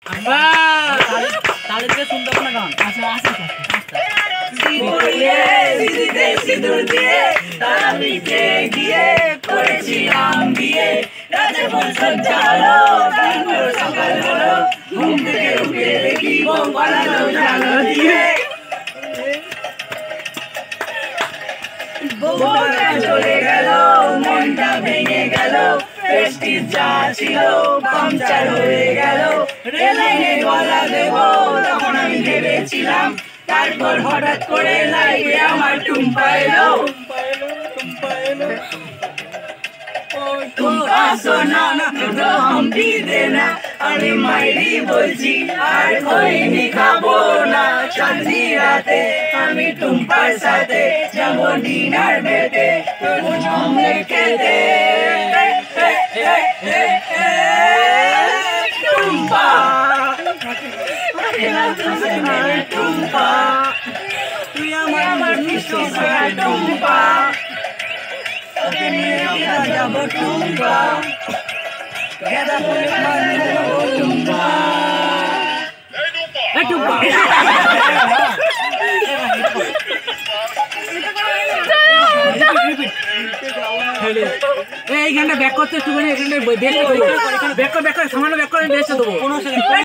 তাহলে থেকে শুনতে হবে না গান। আচ্ছা আচ্ছা সিঁদুর দিয়ে তারা পিঠে গিয়ে করেছিলাম বিয়ে। রাতে ফুল সজ্জা হলো, তারপর সকাল হলো, ঘুম থেকে উঠে দেখি বউ পালালো জানো দিয়ে। বউটা চলে গেল, মনটা ভেঙে গেল, প্রেস্টিজ যা ছিল পাংচার হয়ে গেল। রেলাইনে গলা দেবো তখন আমি ভেবেছিলাম, তারপর হঠাৎ করে লাইভে আমার টুম্পা এলো। টুম্পা সোনা তো হাম্পি দেনা, আমি মাইরি বলছি আর খৈনি খাবো না। চাঁদনি রাতে আমি টুম্পার সাথে যাবো ডিনার বেতে, অমলেট খেতে। টুম্পা টুম্পা তুই আমার মিষ্টি সোনা টুম্পা, তোকে নিয়ে আমরা যাবো টুম্পা, গেঁদা ফুলে বাঁধবো টুম্পা। এই গানটা ব্যাক করতে একটু, এখানটা ব্যাক করে সামান্য ব্যাক করে দেবো।